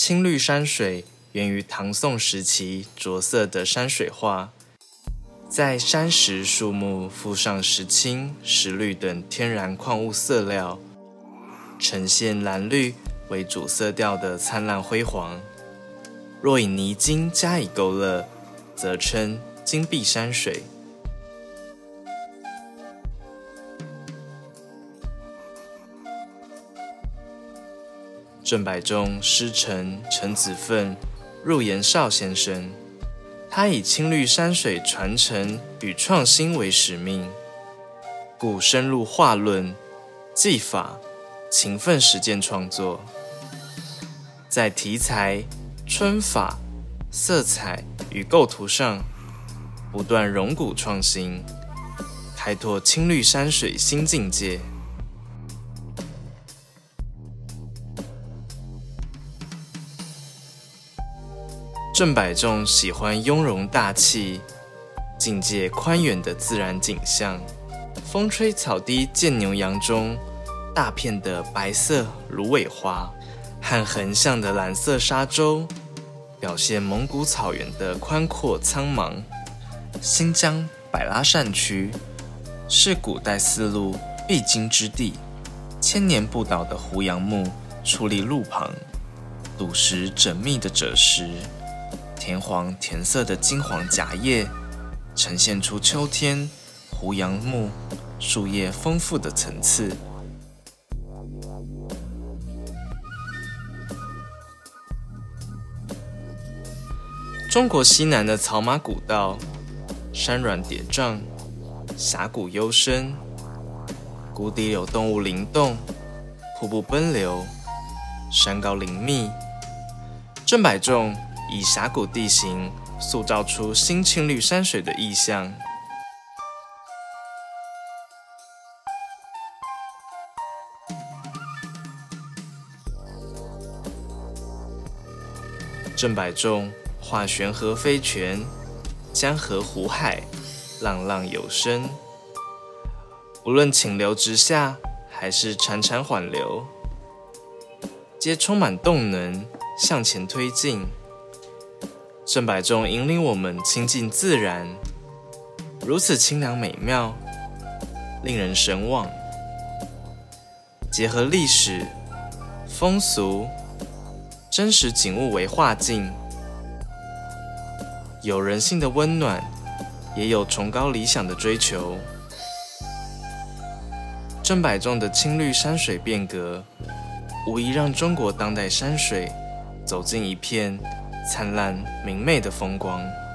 青绿山水源于唐宋时期着色的山水画，在山石、树木附上石青、石绿等天然矿物色料，呈现蓝绿为主色调的灿烂辉煌。若以泥金加以勾勒，则称金碧山水。郑百仲师承陈子奋、入岩绍先生，他以青绿山水传承与创新为使命，故深入画论、技法，勤奋实践创作，在题材、皴法、色彩与构图上不断融古创新，开拓青绿山水新境界。郑百仲喜欢雍容大气、境界宽远的自然景象，风吹草低见牛羊中，大片的白色芦苇花和横向的蓝色沙洲，表现蒙古草原的宽阔苍茫。新疆百拉善区是古代丝路必经之地，千年不倒的胡杨木矗立路旁，笃实缜密的赭石，甜黄甜色的金黄夹叶，呈现出秋天胡杨木树叶丰富的层次。中国西南的草马古道，山峦叠嶂，峡谷幽深，谷底有动物灵动，瀑布奔流，山高林密。郑百仲以峡谷地形塑造出新青绿山水的意象。郑百仲画悬河飞泉，江河湖海，浪浪有声。无论倾流直下，还是潺潺缓流，皆充满动能，向前推进。郑百仲引领我们亲近自然，如此清凉美妙，令人神往。结合历史、风俗、真实景物为画境，有人性的温暖，也有崇高理想的追求。郑百仲的青绿山水变革，无疑让中国当代山水走进一片灿烂明媚的风光。